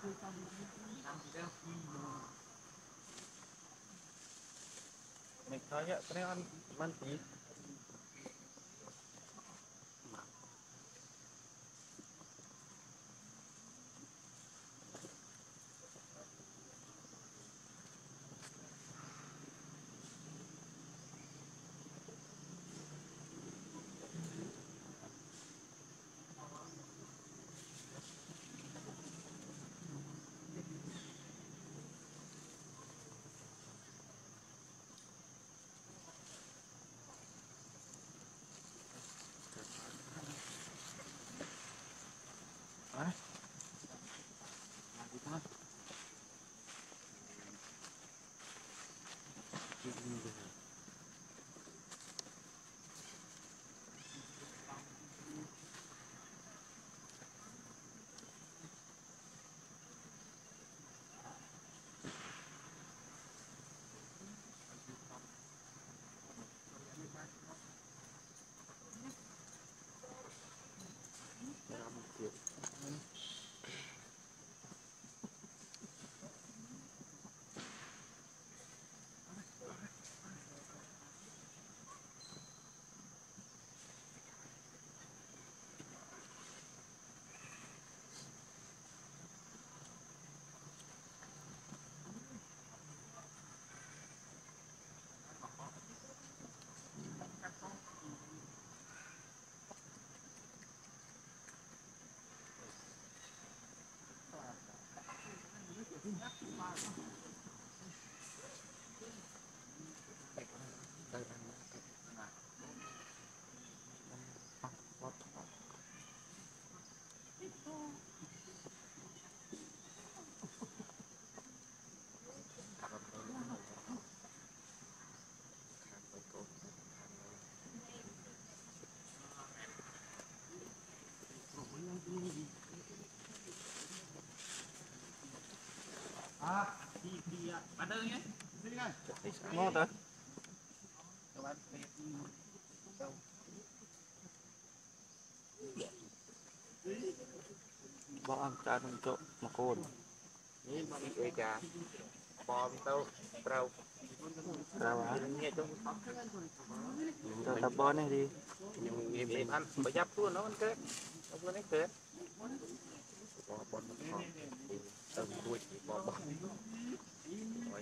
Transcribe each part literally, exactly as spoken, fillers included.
mình thôi nhá cái này ăn ăn tí đấy. À, thì thì bạn ơi nhé. ngon đấy bao ăn cha trong chỗ mà cồn Ini bagi eja. Bom tau trâu. sao á Nghe chung. cho tập bón này đi Nhưng nghe bên ăn bây giờ luôn nó ăn cái. Nó vừa nãy cái. Bom bom bom. Tầm đuôi bom bom. Rồi.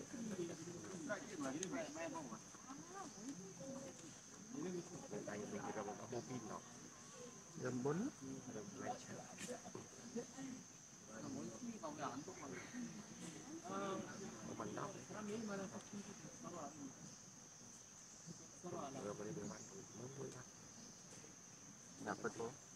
Đây mình ra một mô pin nó. dầm bốn Rồi lại chả. Mình đau. Rồi bây giờ bạn muốn vui lắm. dapat tuh